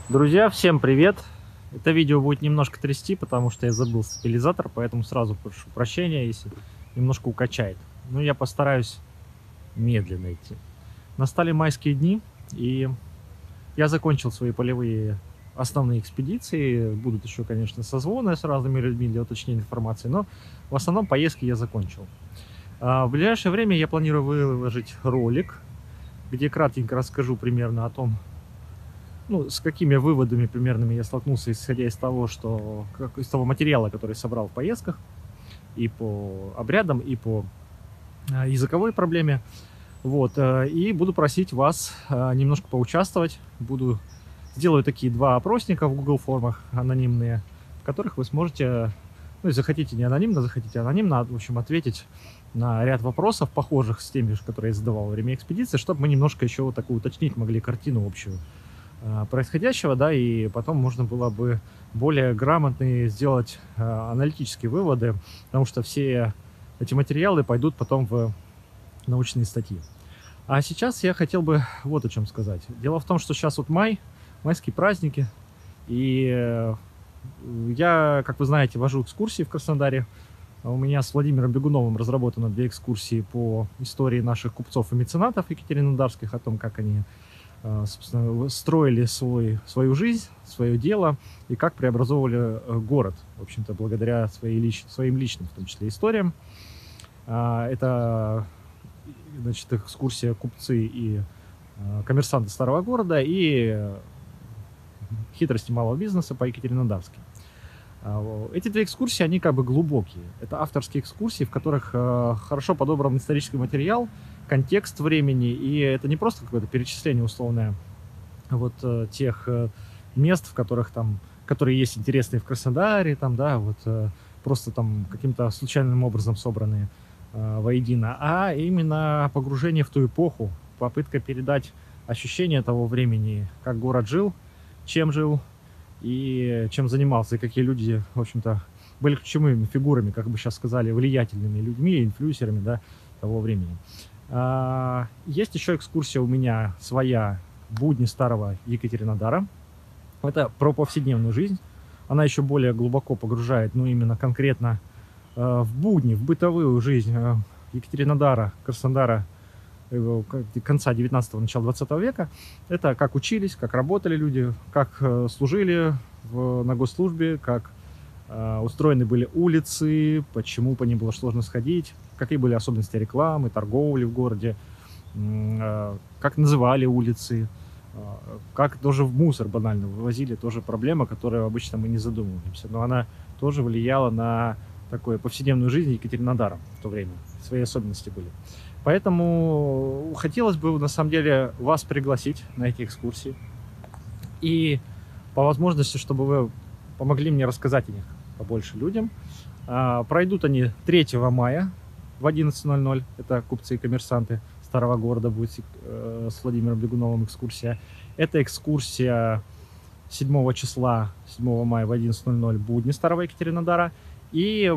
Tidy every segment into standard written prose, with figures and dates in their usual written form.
Друзья, всем привет! Это видео будет немножко трясти, потому что я забыл стабилизатор, поэтому сразу прошу прощения, если немножко укачает. Но я постараюсь медленно идти. Настали майские дни, и я закончил свои полевые основные экспедиции. Будут еще, конечно, созвоны с разными людьми для уточнения информации, но в основном поездки я закончил. В ближайшее время я планирую выложить ролик, где кратенько расскажу примерно о том, с какими выводами примерными я столкнулся, исходя из того, из того материала, который собрал в поездках, и по обрядам, и по языковой проблеме. И буду просить вас немножко поучаствовать. Сделаю такие два опросника в Google формах анонимные, в которых вы сможете, если захотите не анонимно, захотите анонимно, в общем, ответить на ряд вопросов, похожих с теми, которые я задавал во время экспедиции, чтобы мы немножко еще вот такую уточнить могли картину общую происходящего, да, и потом можно было бы более грамотные сделать аналитические выводы, потому что все эти материалы пойдут потом в научные статьи. А сейчас я хотел бы вот о чем сказать. Дело в том, что сейчас вот майские праздники, и я, как вы знаете, вожу экскурсии в Краснодаре. У меня с Владимиром Бегуновым разработано 2 экскурсии по истории наших купцов и меценатов екатеринодарских, о том, как они собственно, строили свою жизнь, свое дело и как преобразовывали город, в общем-то, благодаря своим личным, в том числе, историям. Это, значит, экскурсия «Купцы и коммерсанты старого города» и «Хитрости малого бизнеса» по Екатеринодарски. Эти 2 экскурсии, они как бы глубокие. Это авторские экскурсии, в которых хорошо подобран исторический материал, контекст времени, и это не просто какое-то перечисление условное тех мест, которые есть интересные в Краснодаре, просто там каким-то случайным образом собранные воедино, а именно погружение в ту эпоху, попытка передать ощущение того времени, как город жил, чем жил, и чем занимался, и какие люди, в общем-то, были ключевыми фигурами, как бы сейчас сказали, влиятельными людьми, инфлюенсерами, да, того времени. Есть еще экскурсия у меня своя «Будни старого Екатеринодара». Это про повседневную жизнь. Она еще более глубоко погружает, именно конкретно в будни, в бытовую жизнь Екатеринодара, Краснодара конца 19-го, начала 20 века. Это как учились, как работали люди, как служили на госслужбе, как устроены были улицы, почему по ним было сложно сходить, какие были особенности рекламы, торговли в городе, как называли улицы, как тоже в мусор банально вывозили, тоже проблема, которую обычно мы не задумываемся, но она тоже влияла на такую повседневную жизнь Екатеринодара в то время, свои особенности были. Поэтому хотелось бы, на самом деле, вас пригласить на эти экскурсии и по возможности, чтобы вы помогли мне рассказать о них побольше людям. Пройдут они 3 мая в 11:00. Это «Купцы и коммерсанты старого города», будет с Владимиром Бегуновым экскурсия. Это экскурсия 7 числа, 7 мая в 11:00 «Будни старого Екатеринодара». И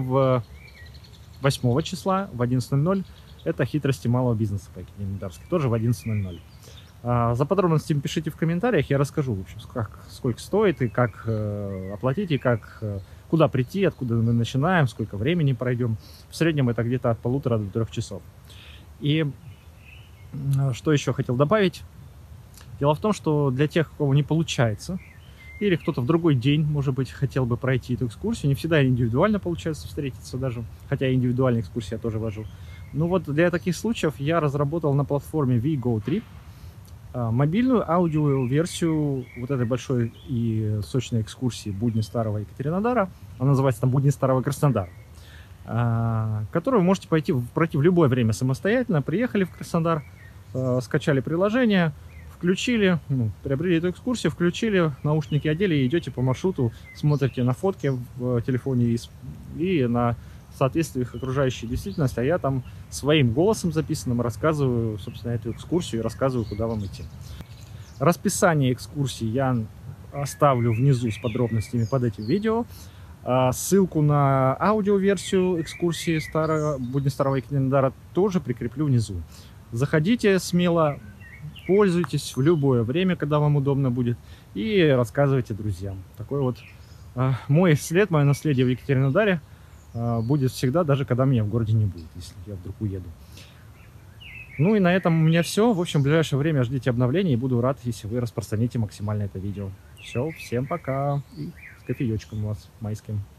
8 числа в 11:00 это «Хитрости малого бизнеса» по Екатеринодарски, тоже в 11:00. За подробностями пишите в комментариях, я расскажу, в общем, сколько стоит, и как оплатить, и куда прийти, откуда мы начинаем, сколько времени пройдем. В среднем это где-то от 1,5 до 3 часов. И что еще хотел добавить? Дело в том, что для тех, у кого не получается, или кто-то в другой день, может быть, хотел бы пройти эту экскурсию, не всегда индивидуально получается встретиться даже, хотя индивидуальные экскурсии я тоже вожу. Для таких случаев я разработал на платформе WeGoTrip мобильную аудиоверсию вот этой большой и сочной экскурсии «Будни старого Екатеринодара». Она называется там «Будни старого Краснодара», которую вы можете пройти в любое время самостоятельно. Приехали в Краснодар, скачали приложение, включили, приобрели эту экскурсию, включили, наушники одели и идете по маршруту, смотрите на фотки в телефоне и на соответствии их окружающей действительности, а я там своим голосом записанным рассказываю, собственно, эту экскурсию и рассказываю, куда вам идти. Расписание экскурсии я оставлю внизу с подробностями под этим видео. Ссылку на аудиоверсию экскурсии «Будни старого Екатеринодара» тоже прикреплю внизу. Заходите смело, пользуйтесь в любое время, когда вам удобно будет, и рассказывайте друзьям. Такой вот мой след, мое наследие в Екатеринодаре будет всегда, даже когда меня в городе не будет, если я вдруг уеду. Ну и на этом у меня все. В общем, в ближайшее время ждите обновлений, и буду рад, если вы распространите максимально это видео. Все, всем пока. И с кофеечком у вас майским.